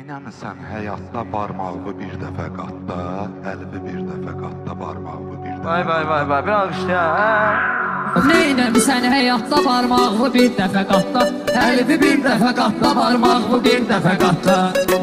Neynəmisən həyatda barmağı bir dəfə qatda, əlbi bir dəfə qatda, barmağı bir dəfə. Vay, bir alqışla. Neynəmisən həyatda barmağı bir dəfə qatda, əlbi bir dəfə qatda, barmağı bir dəfə qatda.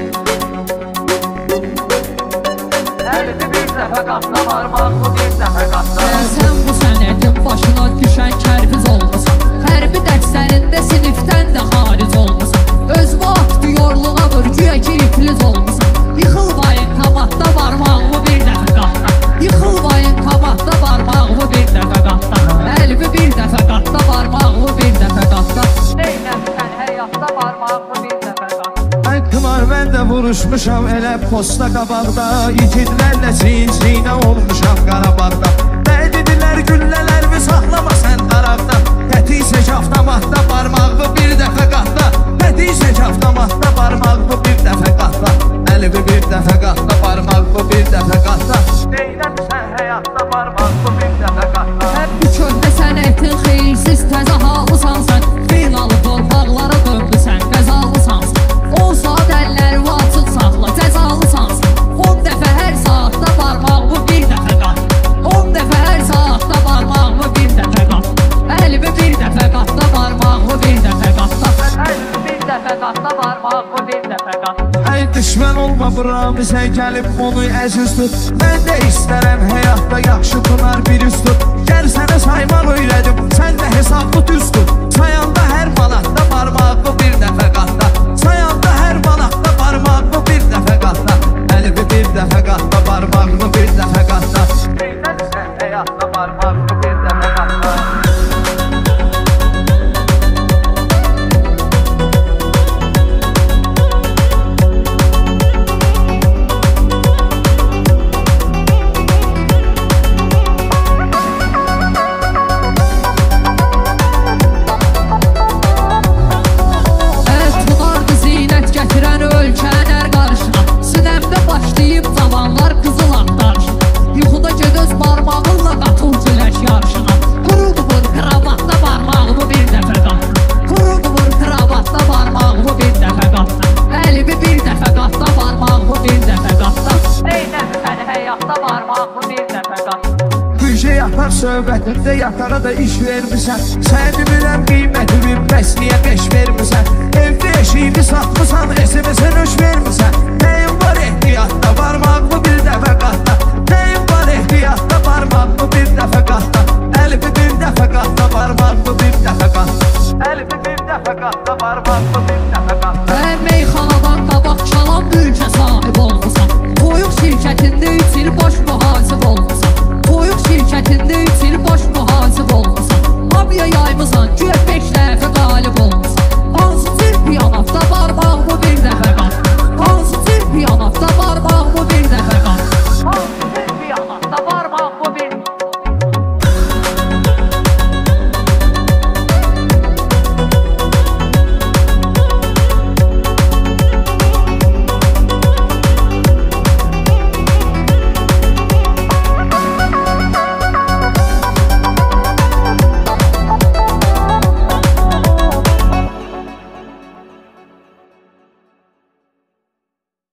Əlbi bir dəfə qatda, barmağı bir dəfə qatda. Sən bu sənətin başına düşən kərpiz olmasan, hərbi dərslərində sinifdən də xaric olmasan, öz vaxtı yorluğa vur, güya ki ifliz olmasan, yıxılmayın kamatda barmağı bir dəfə qatda, yıxılmayın kamatda barmağı bir dəfə qatda, əlbi bir dəfə qatda, barmağı bir dəfə qatda. Neynəmisən həyatda barmağı bir dəfə qatda. Qımar mən də vuruşmuşam elə posta qabaqda, yiğidlərlə cinciyinə olmuşam Qarabağda. Dəydidilər güllələrimi saxlama sən tarafda, tətiysək avtomatda barmağı bir dəfə qatda, tətiysək avtomatda barmağı bir dəfə qatda, əlbi bir dəfə qatda, barmağı bir dəfə qatda. Neynəmisən həyatda barmağı bir dəfə qatda. Hep bu köhnə sənətin xeyirsiz təzə halısan sən, xeylalı torpaqlara döndüsən, qəzalısan sən. 10 saat əlləri açıq saxla, cəzalısan sən. 10 dəfə hər saatda barmağı bir dəfə qatda, 10 dəfə hər saatda barmağı bir dəfə qatda, əlbi bir dəfə qatda, barmağı bir dəfə qatda. Əlbi bir dəfə qatda, barmağı bir dəfə qatda. Ey düşmən olma buramı, sən gəlib onu əziz tut. Mən də istərəm həyatda yaxşı tunar bir üst tut. Gəl sənə sayman öyrədim, sən də hesabı düz tut. Sayanda hər manatda barmağı bir dəfə qatda, sayanda hər manatda barmağı bir dəfə qatda, əlbi bir dəfə qatda, barmağı bir dəfə qatda. Neynəmisən həyatda barmağı bir dəfə qatda. Söhbətində yatara da iş vermirsən, sən bilirəm qiymətimi, bəs niyə beş vermirsən? Evdə eşiyini satmısan, SMS